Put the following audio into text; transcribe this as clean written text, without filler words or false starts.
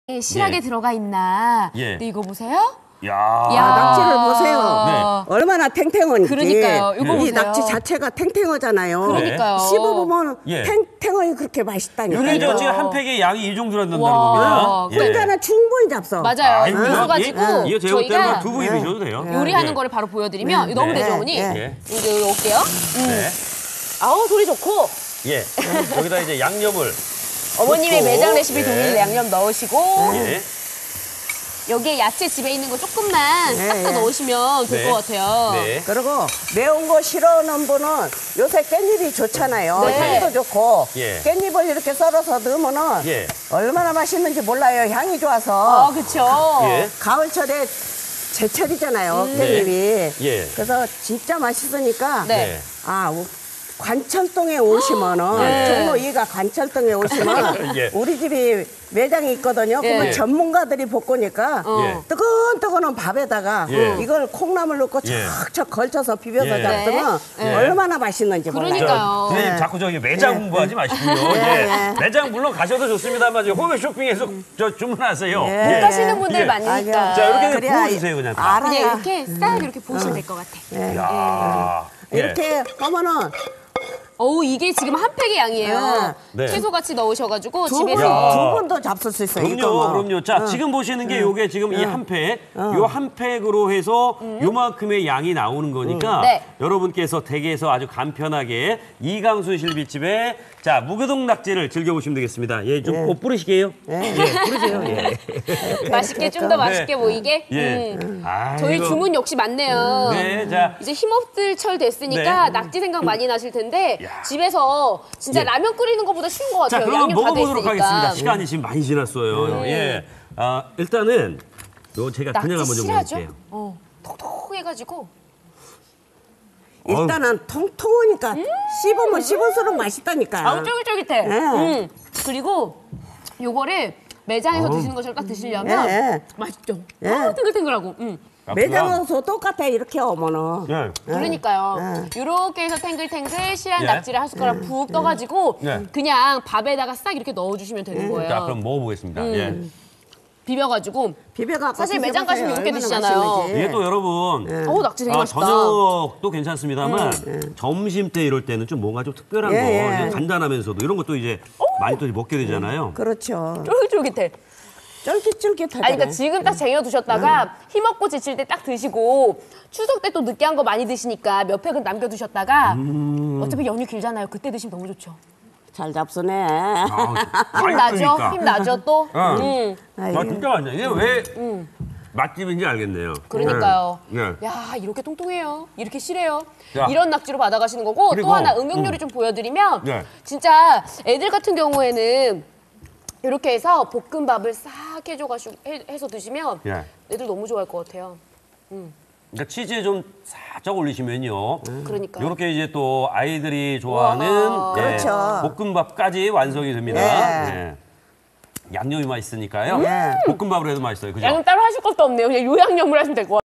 실하게 예. 들어가 있나. 예. 근데 이거 보세요. 야, 낙지를 보세요. 네. 얼마나 탱탱한지. 그러니까요. 이거 이 보세요. 낙지 자체가 탱탱하잖아요. 그러니까요. 씹어보면 예. 탱탱하니 그렇게 맛있다니까요. 요리 저 지금 한 팩의 양이 이 정도란 된다는 와. 겁니다. 혼자는 충분히 잡숴. 맞아요. 아이고, 그래가지고 이거 제가 볼 때는 저희가 두 분이 드셔도 돼요. 요리하는 예. 거를 바로 보여드리면 이거 너무 네. 되죠, 어머니? 예. 이제 올게요. 네. 아우 소리 좋고 예. 여기다 이제 양념을. 어머님의 넣고, 매장 레시피 예. 동일 양념 넣으시고 예. 여기에 야채 집에 있는 거 조금만 네, 싹 다 예. 넣으시면 될 네. 것 같아요. 네. 그리고 매운 거 싫어하는 분은 요새 깻잎이 좋잖아요. 네. 향도 좋고 예. 깻잎을 이렇게 썰어서 넣으면은 예. 얼마나 맛있는지 몰라요. 향이 좋아서. 그쵸. 예. 가을철에 제철이잖아요. 깻잎이. 예. 그래서 진짜 맛있으니까 네. 아 관철동에 오시면은 네. 종로 2가 관철동에 오시면 예. 우리 집이 매장이 있거든요. 그러면 예. 전문가들이 볶으니까 예. 뜨끈뜨끈한 밥에다가 예. 이걸 콩나물 넣고 예. 척척 걸쳐서 비벼서 예. 잡수면 네. 얼마나 맛있는지 몰라요. 그러니까요. 선생님 네. 자꾸 저기 매장 홍보하지 마시고요. 예. 매장 물론 가셔도 좋습니다만 이제 홈 쇼핑에서 저 주문하세요. 예. 못 가시는 분들 예. 많으니까. 자, 이렇게 그래야 부어주세요, 그냥 다. 알아야. 그냥 이렇게 싹 이렇게 보시면 될 것 같아. 예. 야. 예. 이렇게 하면은 어우 이게 지금 한 팩의 양이에요. 네. 채소 같이 넣으셔가지고 두 집에서 분도 잡술 수 있어요. 그럼요, 이거 뭐. 그럼요. 자, 지금 보시는 게 요게 지금 이 한 팩, 요 한 팩으로 해서 요만큼의 양이 나오는 거니까 네. 여러분께서 댁에서 아주 간편하게 이강수 실비집에 자, 무교동 낙지를 즐겨보시면 되겠습니다. 예, 좀 꼭 뿌리시게요. 예, 뿌리세요. 예. 맛있게 좀 더 맛있게 보이게. 예. 저희 아이고. 주문 역시 많네요. 네, 자. 이제 힘없을 철 됐으니까 네. 낙지 생각 많이 나실 텐데 야. 집에서 진짜 예. 라면 끓이는 것보다 쉬운 것 자, 같아요. 그럼 양념 다 먹어보도록 됐으니까. 하겠습니다. 시간이 지금 많이 지났어요. 예. 일단은 요 제가 그냥 낙지 한번 좀 실하죠? 먹을게요. 톡톡해가지고. 일단은 통통하니까 씹으면 씹을수록 맛있다니까. 아우 쫄깃쫄깃해. 예. 그리고 요거를 매장에서 드시는 것처럼 딱 드시려면 예. 맛있죠. 예. 아우 탱글탱글하고. 매장에서 똑같아 이렇게 오면은. 예. 그러니까요. 이렇게 해서 탱글탱글 시한 예. 낙지를 한 숟가락 푹 떠가지고 예. 그냥 밥에다가 싹 이렇게 넣어주시면 되는 거예요. 자, 그럼 먹어보겠습니다. 예. 비벼가지고. 비벼갖고 사실 매장 가시면 이렇게 얼마나 드시잖아요. 맛있는지. 이게 또 여러분 어우 낙지 되게 맛있다. 저녁도 괜찮습니다만 점심 때 이럴 때는 좀 뭔가 좀 특별한 예, 거 예. 간단하면서도 이런 것도 이제 많이 또 먹게 되잖아요. 그렇죠. 쫄깃쫄깃해. 쫄깃쫄깃하잖아요. 아니 그러니까 지금 딱 쟁여두셨다가 힘없고 지칠 때 딱 드시고 추석 때 또 느끼한 거 많이 드시니까 몇 팩은 남겨두셨다가 어차피 연휴 길잖아요. 그때 드시면 너무 좋죠. 잘 잡수네. 힘 나죠? 힘 나죠 또? 아, 진짜 맛있네. 이게 왜 맛집인지 알겠네요. 그러니까요. 예. 야 이렇게 통통해요. 이렇게 실해요. 야. 이런 낙지로 받아가시는 거고 그리고, 또 하나 응용 요리 좀 보여드리면 네. 진짜 애들 같은 경우에는 이렇게 해서 볶음밥을 싹 해줘가지고 해서 드시면 예. 애들 너무 좋아할 것 같아요. 그러니까 치즈에 좀 살짝 올리시면요. 그러니까. 이렇게 이제 또 아이들이 좋아하는 와. 예, 그렇죠. 볶음밥까지 완성이 됩니다. 예. 예. 양념이 맛있으니까요. 예. 볶음밥으로 해도 맛있어요. 그죠? 양념 따로 하실 것도 없네요. 그냥 요양념을 하시면 될 것 같아요.